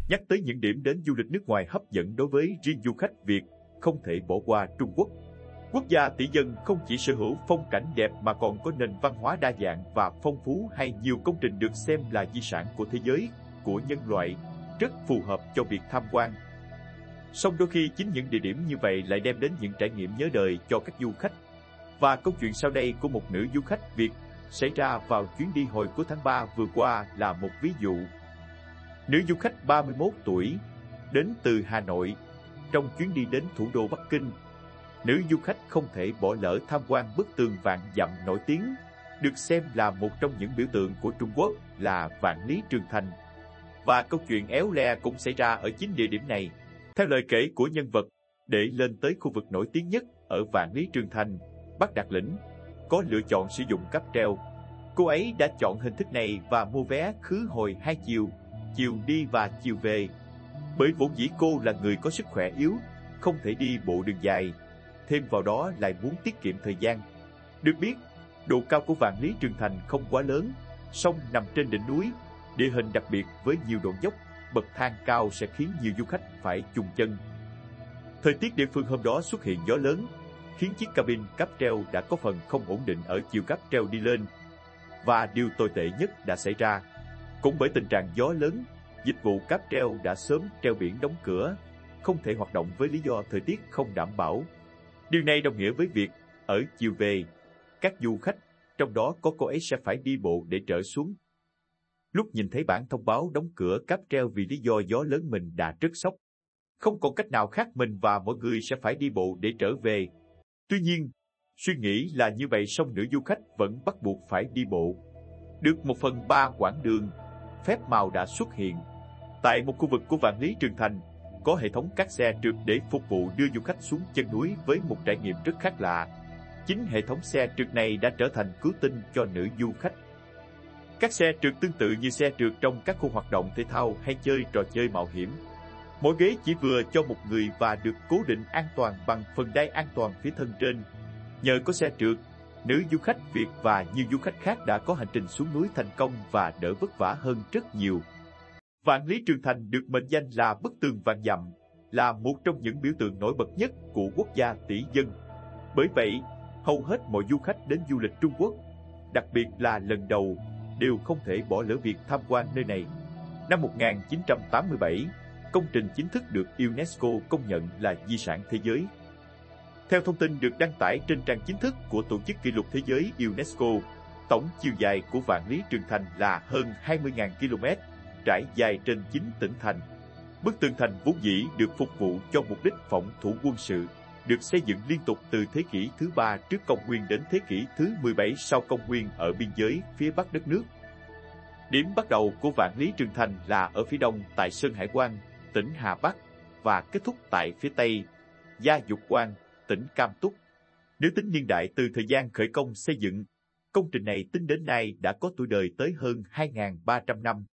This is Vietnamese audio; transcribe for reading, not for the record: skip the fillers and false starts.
Nhắc tới những điểm đến du lịch nước ngoài hấp dẫn đối với riêng du khách Việt, không thể bỏ qua Trung Quốc. Quốc gia tỷ dân không chỉ sở hữu phong cảnh đẹp mà còn có nền văn hóa đa dạng và phong phú hay nhiều công trình được xem là di sản của thế giới, của nhân loại, rất phù hợp cho việc tham quan. Song đôi khi chính những địa điểm như vậy lại đem đến những trải nghiệm nhớ đời cho các du khách. Và câu chuyện sau đây của một nữ du khách Việt xảy ra vào chuyến đi hồi cuối tháng 3 vừa qua là một ví dụ. Nữ du khách 31 tuổi, đến từ Hà Nội, trong chuyến đi đến thủ đô Bắc Kinh. Nữ du khách không thể bỏ lỡ tham quan bức tường vạn dặm nổi tiếng, được xem là một trong những biểu tượng của Trung Quốc là Vạn Lý Trường Thành. Và câu chuyện éo le cũng xảy ra ở chính địa điểm này. Theo lời kể của nhân vật, để lên tới khu vực nổi tiếng nhất ở Vạn Lý Trường Thành, Bắc Đạt Lĩnh, có lựa chọn sử dụng cáp treo. Cô ấy đã chọn hình thức này và mua vé khứ hồi 2 chiều, chiều đi và chiều về. Bởi vốn dĩ cô là người có sức khỏe yếu, không thể đi bộ đường dài, thêm vào đó lại muốn tiết kiệm thời gian. Được biết, độ cao của Vạn Lý Trường Thành không quá lớn, song nằm trên đỉnh núi, địa hình đặc biệt với nhiều đoạn dốc, bậc thang cao sẽ khiến nhiều du khách phải chùng chân. Thời tiết địa phương hôm đó xuất hiện gió lớn, khiến chiếc cabin cáp treo đã có phần không ổn định ở chiều cáp treo đi lên. Và điều tồi tệ nhất đã xảy ra. Cũng bởi tình trạng gió lớn, dịch vụ cáp treo đã sớm treo biển đóng cửa, không thể hoạt động với lý do thời tiết không đảm bảo. Điều này đồng nghĩa với việc, ở chiều về, các du khách, trong đó có cô ấy sẽ phải đi bộ để trở xuống. Lúc nhìn thấy bản thông báo đóng cửa cáp treo vì lý do gió lớn mình đã rất sốc. Không còn cách nào khác mình và mọi người sẽ phải đi bộ để trở về. Tuy nhiên, suy nghĩ là như vậy song nữ du khách vẫn bắt buộc phải đi bộ. Được 1/3 quãng đường, phép màu đã xuất hiện. Tại một khu vực của Vạn Lý Trường Thành, có hệ thống các xe trượt để phục vụ đưa du khách xuống chân núi với một trải nghiệm rất khác lạ. Chính hệ thống xe trượt này đã trở thành cứu tinh cho nữ du khách. Các xe trượt tương tự như xe trượt trong các khu hoạt động thể thao hay chơi trò chơi mạo hiểm. Mỗi ghế chỉ vừa cho một người và được cố định an toàn bằng phần đai an toàn phía thân trên. Nhờ có xe trượt, nữ du khách Việt và nhiều du khách khác đã có hành trình xuống núi thành công và đỡ vất vả hơn rất nhiều. Vạn Lý Trường Thành được mệnh danh là bức tường vạn dặm, là một trong những biểu tượng nổi bật nhất của quốc gia tỷ dân. Bởi vậy, hầu hết mọi du khách đến du lịch Trung Quốc, đặc biệt là lần đầu, đều không thể bỏ lỡ việc tham quan nơi này. Năm 1987, công trình chính thức được UNESCO công nhận là di sản thế giới. Theo thông tin được đăng tải trên trang chính thức của Tổ chức Kỷ lục Thế giới UNESCO, tổng chiều dài của Vạn Lý Trường Thành là hơn 20.000 km, trải dài trên 9 tỉnh thành. Bức tường thành vốn dĩ được phục vụ cho mục đích phòng thủ quân sự, được xây dựng liên tục từ thế kỷ thứ 3 trước công nguyên đến thế kỷ thứ 17 sau công nguyên ở biên giới phía bắc đất nước. Điểm bắt đầu của Vạn Lý Trường Thành là ở phía đông tại Sơn Hải Quan, tỉnh Hà Bắc, và kết thúc tại phía tây, Gia Dục Quan, tỉnh Cam Túc. Nếu tính niên đại từ thời gian khởi công xây dựng, công trình này tính đến nay đã có tuổi đời tới hơn 2.300 năm.